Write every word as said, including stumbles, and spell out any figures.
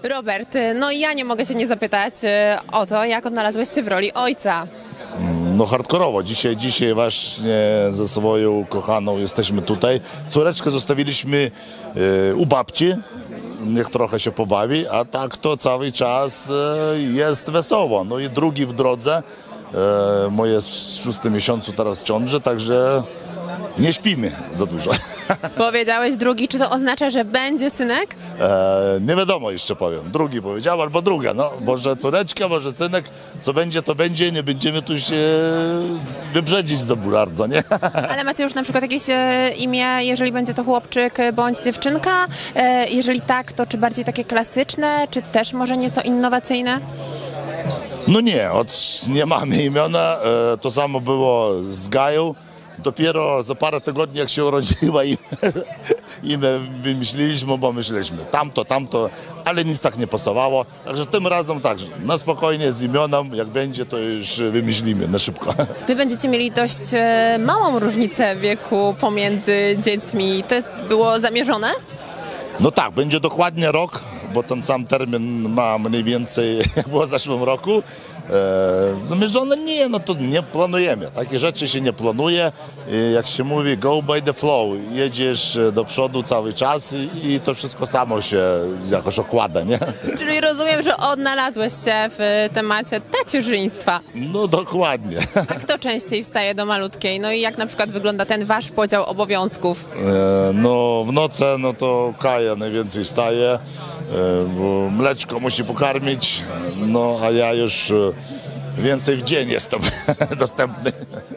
Robert, no i ja nie mogę się nie zapytać e, o to, jak odnalazłeś się w roli ojca. No hardkorowo. Dzisiaj, dzisiaj właśnie ze swoją kochaną jesteśmy tutaj. Córeczkę zostawiliśmy e, u babci. Niech trochę się pobawi, a tak to cały czas e, jest wesoło. No i drugi w drodze. E, moje w szóstym miesiącu teraz ciąży, także nie śpimy za dużo. Powiedziałeś drugi, czy to oznacza, że będzie synek? E, nie wiadomo jeszcze powiem. Drugi powiedział albo druga. No, może córeczka, może synek. Co będzie, to będzie. Nie będziemy tu się wybrzedzić za bardzo, nie? Ale macie już na przykład jakieś e, imię, jeżeli będzie to chłopczyk e, bądź dziewczynka? E, jeżeli tak, to czy bardziej takie klasyczne, czy też może nieco innowacyjne? No nie, od, nie mamy imiona. E, to samo było z Gają. Dopiero za parę tygodni, jak się urodziła, imię, imię wymyśliliśmy, bo myśleliśmy tamto, tamto, ale nic tak nie pasowało. Także tym razem tak, na spokojnie z imionem, jak będzie, to już wymyślimy na szybko. Wy będziecie mieli dość e, małą różnicę wieku pomiędzy dziećmi. To było zamierzone? No tak, będzie dokładnie rok, bo ten sam termin ma mniej więcej jak było w zeszłym roku. E, zamierzone nie, no to nie planujemy. Takie rzeczy się nie planuje. E, jak się mówi, go by the flow. Jedziesz do przodu cały czas i, i to wszystko samo się jakoś okłada, nie? Czyli rozumiem, że odnalazłeś się w temacie tacierzyństwa. No dokładnie. A kto częściej wstaje do malutkiej? No i jak na przykład wygląda ten wasz podział obowiązków? E, no w nocy no to Kaja najwięcej staje, e, bo mleczko musi pokarmić, no a ja już e, więcej w dzień jestem dostępny.